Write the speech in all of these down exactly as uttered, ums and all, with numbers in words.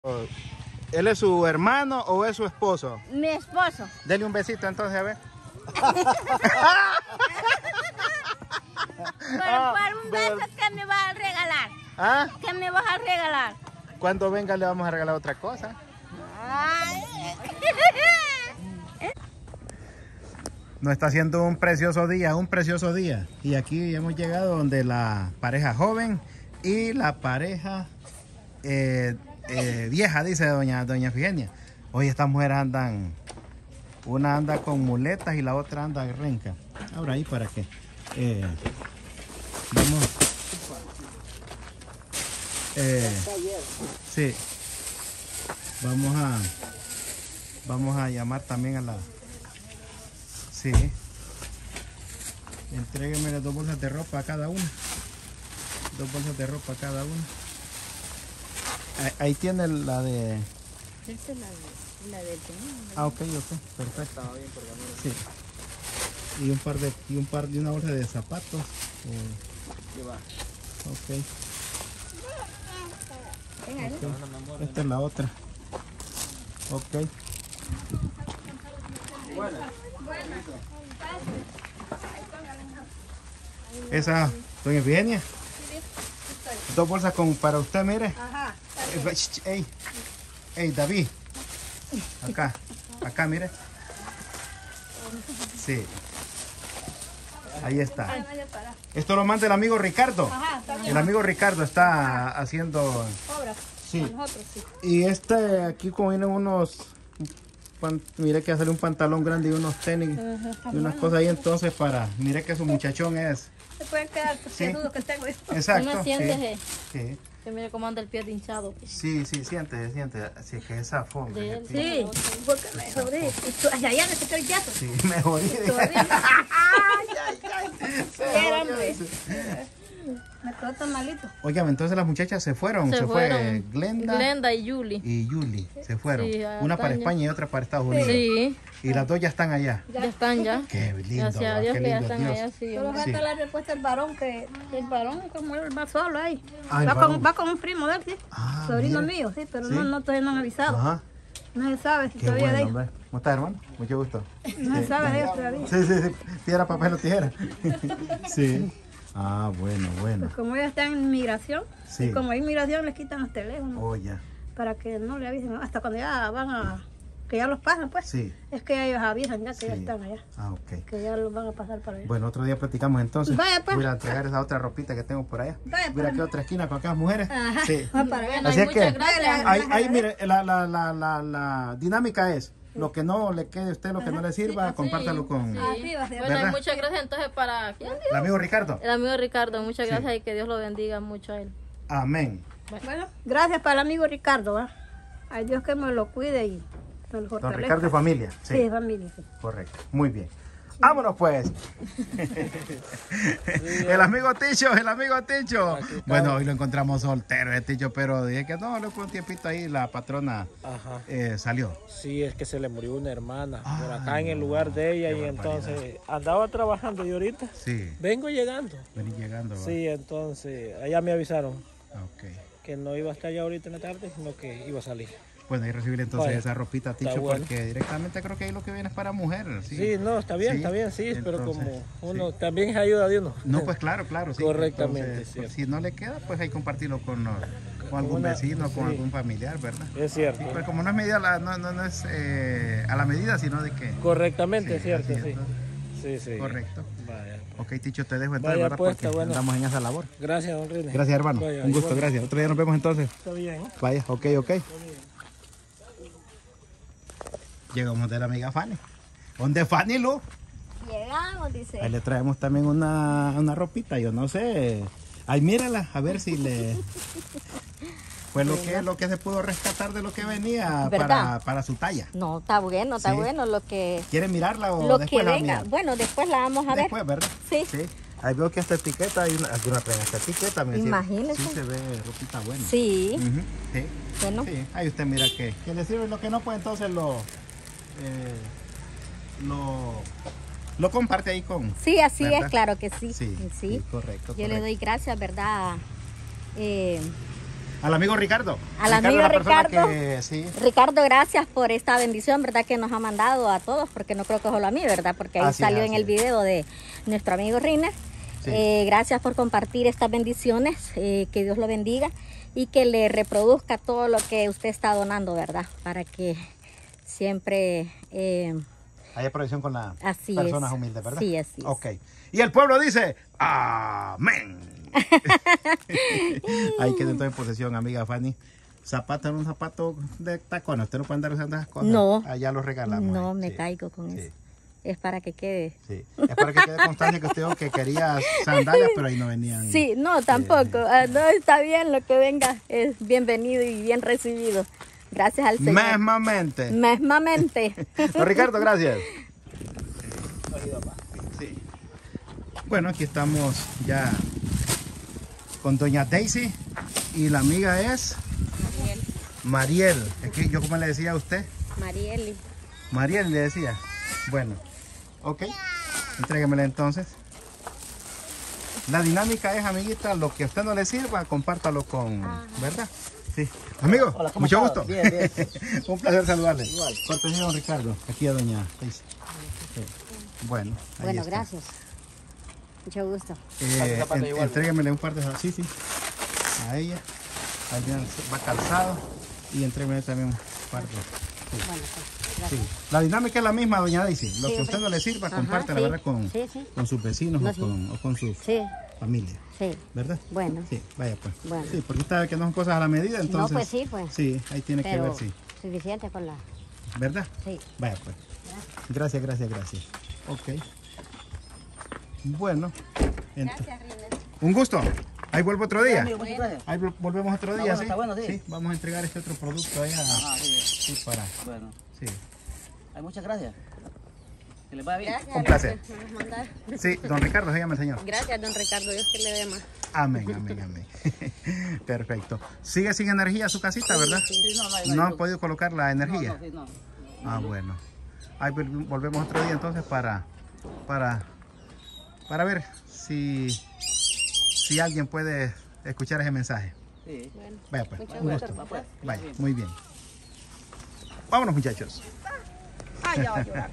¿Él es su hermano o es su esposo? Mi esposo. Dele un besito entonces, a ver. Pero por un beso, ¿qué me vas a regalar? ¿Ah? ¿Qué me vas a regalar? Cuando venga le vamos a regalar otra cosa. Ay. Nos está haciendo un precioso día, un precioso día. Y aquí hemos llegado donde la pareja joven y la pareja eh, eh, vieja, dice doña, doña Efigenia. Hoy estas mujeres andan, una anda con muletas y la otra anda renca. Ahora ahí para qué. Eh, vamos. Eh, sí. Vamos a, vamos a llamar también a la. Sí. Entréguenme las dos bolsas de ropa a cada una. Dos bolsas de ropa a cada una. Ahí, ahí tiene la de... Esta es la, de, la del señor. Ah, ok, ok, perfecto. Estaba bien por sí. Y un par de, y un par de una bolsa de zapatos. Eh, va. Ok. Okay. Esta es la otra. Ok. Bueno. Esa, doña Efigenia. Dos bolsas con, para usted, mire. Ajá. Ey, ey, David. Acá, acá, mire. Sí. Ahí está. Esto lo manda el amigo Ricardo. Ajá, el amigo Ricardo está haciendo obras. Sí. sí. Y este aquí como vienen unos, mire que sale un pantalón grande y unos tenis y unas cosas ahí entonces para, mire que su muchachón es. Se pueden quedar sí. dudos que tengo esto. Exacto. No sientes, sí. sí. Que mire cómo anda el pie hinchado. Sí, sí, siente, siente. Así que esa forma. Sí, porque me jodí. Allá ya me estoy quieto. Sí, me jodí. Ay, ay, ay. Me quedó tan malito. Oigan, entonces las muchachas se fueron. Se, se fueron. fue Glenda. Glenda y Yuli. Y Yuli se fueron. Sí, una para España y otra para Estados Unidos. Sí. Y las dos ya están allá. Ya están ya. Qué lindo. Gracias a Dios que ya están Dios. Allá. Sí, solo falta sí. la respuesta del varón, que el varón como él va solo ahí. Ah, va, con, va con un primo de él, sí. Ah, sobrino mire. mío, sí, pero ¿Sí? No, no, todavía no han avisado. Ajá. No se sabe si Qué todavía bueno, de ellos. hombre. ¿Cómo estás, hermano? Mucho gusto. No se sí. sabe de ellos todavía. Sí, sí, sí. Piedra, papel o tijera. Sí. Ah, bueno, bueno. Pues como ellos están en migración, sí. Y como hay migración les quitan los teléfonos. Oh, ya. Para que no le avisen, hasta cuando ya van a, que ya los pasan pues. Sí. Es que ellos avisan ya que sí. ya están allá. Ah, ok. Que ya los van a pasar para allá. Bueno, otro día platicamos entonces. Vaya pues. Voy a entregar esa otra ropita que tengo por allá. Vaya Mira pues. aquí otra esquina con aquellas mujeres. Ajá. Sí. Va para allá. Así es que, gracias. ahí, ahí mire, la, la, la, la, la dinámica es, lo que no le quede a usted, lo que no le sirva, sí, compártalo con... Sí. Sí, va a ser. Bueno, muchas gracias entonces para... ¿quién? El amigo Ricardo. El amigo Ricardo, muchas gracias sí. Y que Dios lo bendiga mucho a él. Amén. Bueno, bueno gracias para el amigo Ricardo, ¿va? Ay Dios que me lo cuide y me lo fortalezca. Don Ricardo y familia. Sí, sí familia. Sí. Correcto, muy bien. Vámonos pues. El amigo Ticho, el amigo Ticho. Bueno, hoy lo encontramos soltero, el Ticho, pero dije que no, luego un tiempito ahí la patrona eh, salió. Sí, es que se le murió una hermana ah, por acá en el lugar de ella y entonces andaba trabajando y ahorita sí. vengo llegando. Vení llegando. ¿va? Sí, entonces allá me avisaron okay. que no iba a estar allá ahorita en la tarde, sino que iba a salir. Bueno, ahí recibir entonces Vaya, esa ropita, Ticho, bueno. Porque directamente creo que ahí lo que viene es para mujeres. Sí, sí no, está bien, sí. está bien, sí, entonces, pero como uno sí. también es ayuda de uno. No, pues claro, claro, sí. Correctamente, entonces, pues, si no le queda, pues hay que compartirlo con, con algún una, vecino, con sí. algún familiar, ¿verdad? Es cierto. Sí, pues como no es medida, no, no, no es eh, a la medida, sino de que... Correctamente, sí, es cierto, así, sí. Entonces, sí, sí. Correcto. Vaya. Ok, Ticho, te dejo entonces, ¿verdad? Pues, Porque bueno. andamos en esa labor. Gracias, don René. Gracias, hermano. Vaya, un gusto, igual. Gracias. Otro día nos vemos entonces. Está bien. ¿eh? Vaya, ok, ok. Está bien. Llegamos de la amiga Fanny. ¿Dónde Fanny, Lu? Llegamos, dice. Ahí le traemos también una, una ropita, yo no sé. Ay, mírala, a ver si le... Pues lo que, lo que se pudo rescatar de lo que venía para, para su talla. No, está bueno, está sí. bueno lo que... ¿Quieren mirarla o lo después que la venga. Bueno, después la vamos a después, ver. Después, ¿verdad? Sí. sí. Ahí veo que esta etiqueta, hay una, alguna trae esta etiqueta. Me Imagínese. Sí se ve ropita buena. Sí. Uh-huh. Sí. Bueno. Sí. Ahí usted mira que, que le sirve lo que no, pues entonces lo... Eh, lo, lo comparte ahí con... Sí, así ¿verdad? es, claro que sí. Sí, sí. sí correcto. Yo correcto. le doy gracias, ¿verdad? Eh, Al amigo Ricardo. Al amigo es la persona Ricardo. que- sí. Ricardo, gracias por esta bendición, ¿verdad? Que nos ha mandado a todos, porque no creo que solo a mí, ¿verdad? Porque ahí Así es, salió en así el es. video de nuestro amigo Riner. Sí. Eh, gracias por compartir estas bendiciones, eh, que Dios lo bendiga y que le reproduzca todo lo que usted está donando, ¿verdad? Para que siempre... eh, Hay provisión con las Así personas es. humildes, ¿verdad? Sí, así es. Ok. Y el pueblo dice, amén. Ahí quedó entonces en posesión, amiga Fanny. Zapato en un zapato de tacones. Usted no puede andar usando esas cosas. No. Allá lo regalamos. no ahí. me Sí, caigo con sí, eso. Es para que quede. sí. Es para que quede constancia que usted dijo que quería sandalias, pero ahí no venían. Sí, no, tampoco. Ah, no, está bien, lo que venga es bienvenido y bien recibido. Gracias al Señor. Mesmamente. Mesmamente. Don Ricardo, gracias. Sí. Bueno, aquí estamos ya con doña Daisy y la amiga es Mariel. Mariel. Es que yo como le decía a usted, Marieli. Mariel le decía. Bueno, ok, entréguemela entonces. La dinámica es, amiguita, lo que a usted no le sirva, compártalo con, ¿verdad? Sí. Amigo, Hola, ¿cómo mucho está? gusto. Bien, bien. Un placer saludarle. Igual. Cortesía, don Ricardo. Aquí a doña Daisy. Sí. Bueno, ahí Bueno, está. gracias. Mucho gusto. Eh, zapato en- igual. entréguemele un par de zapatos. Sí, sí. A ella. Ahí viene- va calzado. Y entréguemele también un par de. Bueno, pues, Sí. gracias. La dinámica es la misma, doña Daisy. Lo Sí, que a usted hombre. no le sirva, Ajá, comparte, la sí. verdad, con, Sí, sí. con sus vecinos No, o, sí. con, o con su Sí, familia. sí. ¿Verdad? Bueno. Sí, vaya pues. Bueno. Sí, porque usted sabe que no son cosas a la medida, entonces. No, pues sí, pues. Sí, ahí tiene que Pero ver, sí. suficiente con la... ¿Verdad? Sí. Vaya pues. Gracias, gracias, gracias. Ok. Bueno. ent- Un gusto. Ahí vuelvo otro día. Amigo, muchas gracias. Ahí vol- volvemos otro día, bueno, ¿sí? está bueno, sí. vamos a entregar este otro producto allá. Ah, sí, Sí, para. bueno. Sí. Ay, muchas gracias. Que les vaya bien. Un placer. Sí, don Ricardo, se llama el señor. Gracias, don Ricardo. Dios que le dé más. Amén, amén, amén. Perfecto. Sigue sin energía su casita, ¿verdad? Sí, no, no, hay- No no han hay- podido colocar la No, energía. no, sí, no. Ah, bueno. Ahí vol- volvemos otro día entonces para, para, para ver si, si alguien puede escuchar ese mensaje. Sí. Vaya pues, Muchas un gracias, gusto. Pues, Vaya, muy bien. Vámonos, muchachos. Ay, ya va a llorar.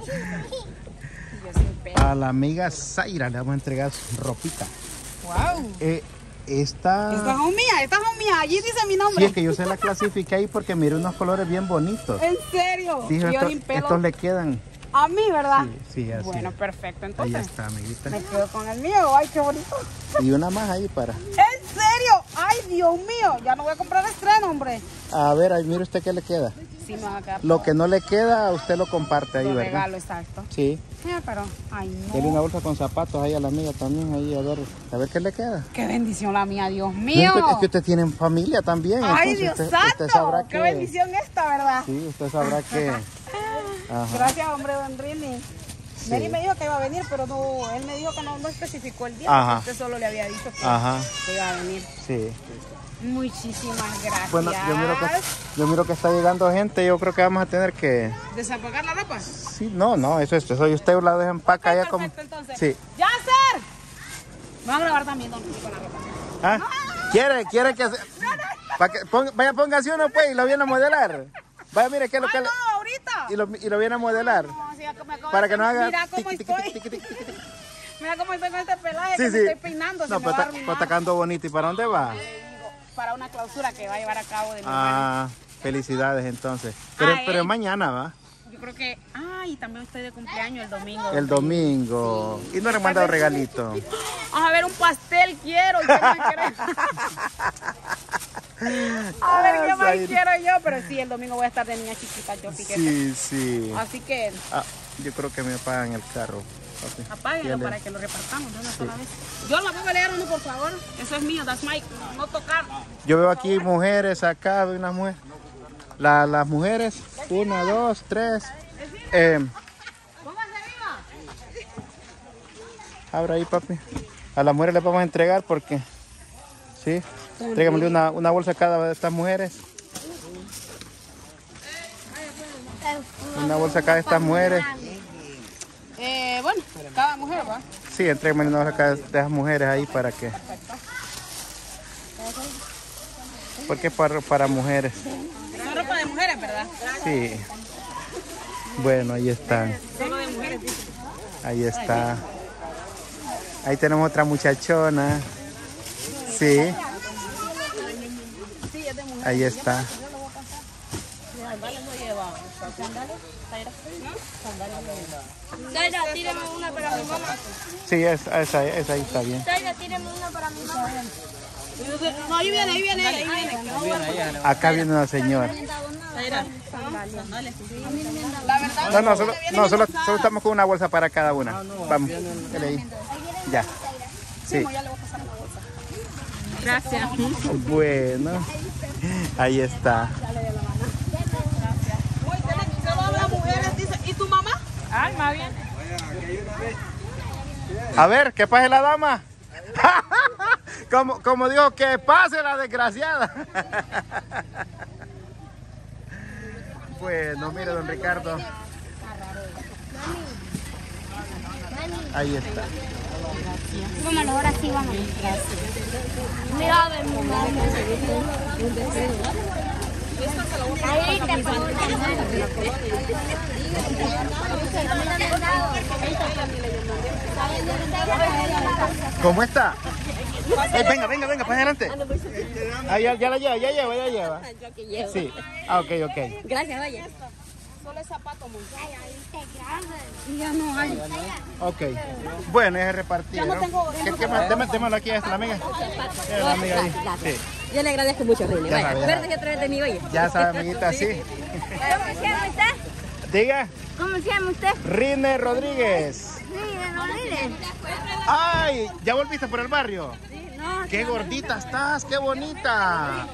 A la amiga Zaira le vamos a entregar su ropita. Wow. Eh, esta... Estas son mías, estas son mías. Allí dice mi Sí, nombre. es que yo se la clasifiqué ahí porque miré unos colores bien bonitos. En serio. Dijo, Yo esto- sin pelo. estos le quedan. A mí, ¿verdad? Sí, sí, así Bueno, es. perfecto. Ahí Entonces, está, amiguita. me quedo con el mío. Ay, qué bonito. Y una más ahí para... ¿En serio? Ay, Dios mío. Ya no voy a comprar estreno, hombre. A ver, ahí mire usted qué le queda. Sí, me va a quedar. Lo que no le queda, usted lo comparte ahí, Lo ¿verdad? regalo, exacto. Sí. Sí, pero, ay, Dele una no. bolsa con zapatos ahí a la amiga también, ahí a ver, a ver qué le queda. Qué bendición la mía, Dios No, mío. Es que, es que usted tiene familia también. Ay, entonces Dios usted, santo. usted sabrá Qué que... bendición esta, ¿verdad? Sí, usted sabrá que... Ajá. Gracias, hombre, don Rini. Sí. Mary me dijo que iba a venir, pero no, él me dijo que no, no especificó el día. Ajá. porque Usted solo le había dicho que, Ajá, que iba a venir. sí. Muchísimas gracias. Bueno, yo miro, que, yo miro que está llegando gente, yo creo que vamos a tener que... ¿Desapagar la ropa? Sí, no, no, eso es, eso y usted la deja en paca allá como... Perfecto, entonces. Sí. ¡Yasser! Me van a grabar también, don Ricky, con la ropa. ¿Ah? ¿Quiere, quiere que... se- pa' que ponga- vaya, póngase uno pues y lo viene a modelar. Vaya, mire qué es lo que... ¡Ah, le- no, ahorita! Y lo, y lo viene a modelar. No, sí, ya que me acabo Para de- que no haga... Mira cómo tiqui, tiqui, estoy. tiqui, tiqui, tiqui, tiqui. Mira cómo estoy con este pelaje Sí, que sí. me estoy peinando. No, se me pues va a está, pues arruinar. está quedando bonito. ¿Y para dónde va? Para una clausura que va a llevar a cabo de mi hermano. Ah, felicidades entonces. Pero, Ah, pero ¿eh? mañana va. Yo creo que... Ay, también estoy de cumpleaños el domingo. El domingo. Y no le he mandado regalito. A ver, un pastel quiero. ¿Qué más querés? A ver, ¿qué Ah, más Zaira. quiero yo? Pero sí, el domingo voy a estar de niña chiquita, yo piquete. Sí, sí. Así que Ah, yo creo que me apagan el carro. papi. apáguenlo Dale. para que lo repartamos de una sola vez. Yo la voy a pelear uno, por favor. Eso es mío, that's my... No tocar. Yo veo aquí mujeres acá, veo unas mujeres. La- las mujeres, una, dos, tres. Eh, Póngase viva. abra ahí, papi. A las mujeres les vamos a entregar porque... Sí. Tráigamele una, una bolsa a cada de estas mujeres. Una bolsa a cada de estas mujeres. Eh, bueno, cada mujer, ¿va? Sí, entréguenme una bolsa a cada de estas mujeres ahí para que... porque es para, para mujeres. Son ropa de mujeres, ¿verdad? Sí. Bueno, ahí están. Solo de mujeres, dice. Ahí está. Ahí tenemos otra muchachona. Sí. Ahí está. Zaira, tírame una para mi mamá. Sí, esa, esa, esa ahí está bien. Zaira, tírame una para mi mamá. No, ahí viene, ahí viene, ahí viene. Acá viene una señora. Zaira. No, no, solo, no solo, solo estamos con una bolsa para cada una. Vamos, dale ahí. Ya. Sí. Gracias. Bueno, ahí está. Solo las mujeres, dice. ¿Y tu mamá? Ay, más bien. A ver, ¿qué pase la dama? Como, como digo, que pase la desgraciada. Bueno, mire, don Ricardo. Ahí está. Vámonos, ahora sí, vámonos. Mira, a ver, mi mamá. Ahí te pongo. ¿Cómo está? Eh, venga, venga, venga, para adelante. Ah, ya, ya la lleva, ya lleva, ya lleva. Sí. Ah, ok, ok. Gracias, vaya. Solo es zapato, muy. Ya no hay. Ok. Bueno, es repartir. ¿No? ¿Qué, qué más? Deme- démelo aquí a esta, la amiga. Deme la amiga ahí. Sí. Yo le agradezco mucho, Rini. Ya Vaya, sabe, ya acuérdate que otra vez de mí, oye. Ya sabe, amiguita, sí. ¿Cómo se llama usted? Diga, ¿Cómo se llama usted? Rine Rodríguez. Sí, de Rodríguez. ¡Ay! ¿Ya volviste por el barrio? No, ¡Qué gordita estás! ¡Qué bonita!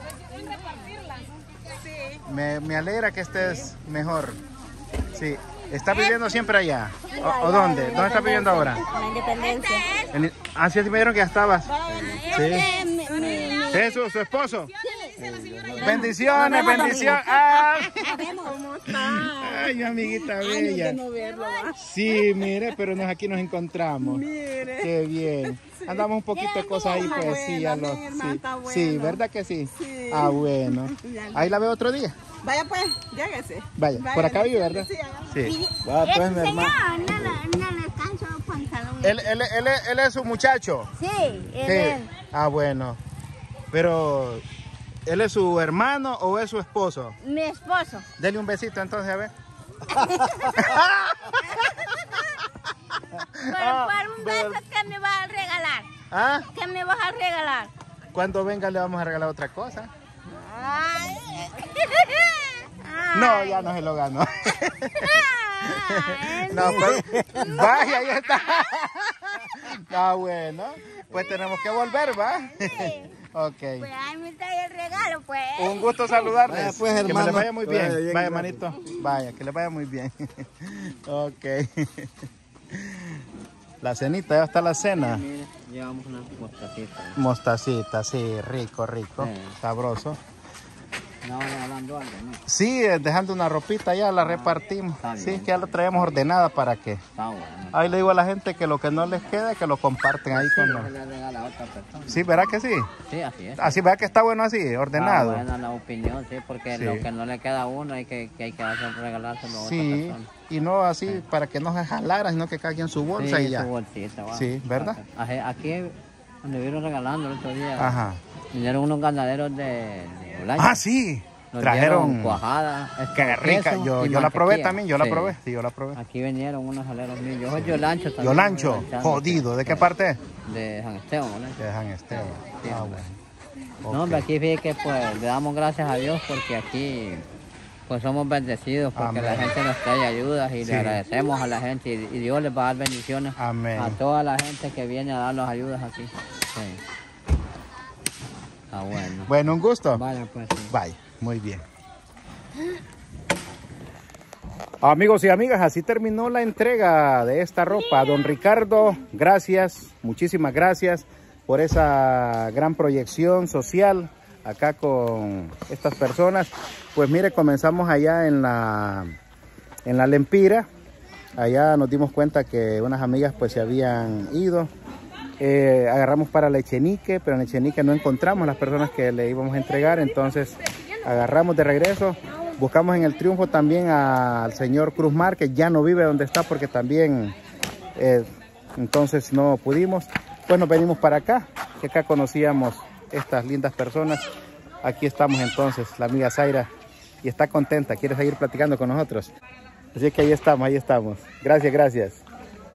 Me, me alegra que estés mejor. Sí. ¿Estás viviendo siempre allá? ¿O, o dónde? ¿Dónde estás viviendo ahora? La independencia. En- ah, sí, sí me dijeron que ya estabas. Sí. este, mi, mi, mi. Jesús, su esposo. Bendiciones, bendiciones. Ah. ¿Cómo está? Ay, mi amiguita bella. Sí, mire, pero nos, aquí nos encontramos. Qué bien. Andamos un poquito de cosas ahí, pues sí, ya lo, sí. Sí, ¿verdad que sí? Ah, bueno. Ahí la veo otro día. Vaya pues, lléguese. Vaya, por acá vive, ¿verdad? Sí. Va, pues, mi hermano. Señor, no, no le alcanzo los pantalones. Él, él, él, él es su muchacho. Sí, él Sí. es. Ah, bueno. Pero, ¿él es su hermano o es su esposo? Mi esposo. Dele un besito entonces, a ver. Pero por un beso que me vas a regalar. ¿Ah? ¿Qué me vas a regalar? Cuando venga le vamos a regalar otra cosa. Ay. No, ya no se lo ganó. Ay. No, pues, vaya, ahí está. Ah, bueno, pues tenemos que volver, ¿va? Ok. Pues ahí me trae el regalo, pues. Un gusto saludarles. Vaya, pues, que me hermano. le vaya muy bien. Vaya, bien, Vaya, gracias. manito. Vaya, que le vaya muy bien. Ok. La cenita, ya está la cena. Mire, llevamos una mostacita. Mostacita, sí, rico, rico. Sí. Sabroso. No, regalando algo, ¿no? Sí, eh, dejando una ropita ya la repartimos. está Sí, bien. que ya la traemos ordenada para que. Está bueno. Ahí le digo a la gente que lo que no les quede, que lo comparten ahí con Se los. le regala a otra persona. Sí, ¿verdad que sí? Sí, así es. Así, ¿verdad que está bueno así, ordenado? Está buena la opinión, sí, porque Sí. lo que no le queda a uno hay que, que hay que hacer, regalárselo a otra Sí, persona. y no así para que no se jalara, sino que caiga en su bolsa Sí, y ya. su bolsita, va. Sí, ¿verdad? Aquí, aquí donde vieron regalando el otro día, Ajá. vinieron unos ganaderos de, de Olaya. Ah, sí. Nos Trajeron. dieron cuajada. Qué esto, rica. queso Yo, y yo la probé mantequilla. también, yo la Sí. probé. Sí, yo la probé. Aquí vinieron unos aleros míos. Yo soy Yolancho también. Yolancho, Yolanchando, jodido. ¿De sí. qué parte? De San Esteban, ¿no? De San Esteban. Sí, Ah, hombre. bueno. No, hombre, Ok. aquí fíjate que pues le damos gracias a Dios porque aquí pues somos bendecidos porque Amén. la gente nos trae ayudas y Sí. le agradecemos a la gente y, y Dios les va a dar bendiciones Amén. a toda la gente que viene a darnos ayudas aquí. Sí. Ah, bueno. Bueno, un gusto. Vaya, pues sí. Vaya, muy bien. Amigos y amigas, así terminó la entrega de esta ropa. Don Ricardo, gracias, muchísimas gracias por esa gran proyección social acá con estas personas. Pues mire, comenzamos allá en la, en la Lempira. Allá nos dimos cuenta que unas amigas pues se habían ido Eh, agarramos para la Echenique, pero en Echenique no encontramos las personas que le íbamos a entregar, entonces agarramos de regreso. Buscamos en el Triunfo también a, al señor Cruzmar, que ya no vive donde está porque también, eh, entonces no pudimos. Pues nos venimos para acá, que acá conocíamos estas lindas personas. Aquí estamos entonces, la amiga Zaira, y está contenta, quiere seguir platicando con nosotros. Así que ahí estamos, ahí estamos. Gracias, gracias.